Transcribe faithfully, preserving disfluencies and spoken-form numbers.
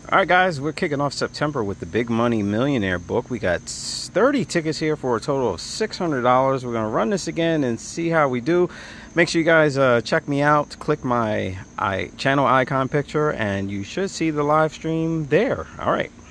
All right, guys, we're kicking off September with the Big Money Millionaire book. We got thirty tickets here for a total of six hundred dollars. We're going to run this again and see how we do. Make sure you guys uh, check me out. Click my I channel icon picture, and you should see the live stream there. All right.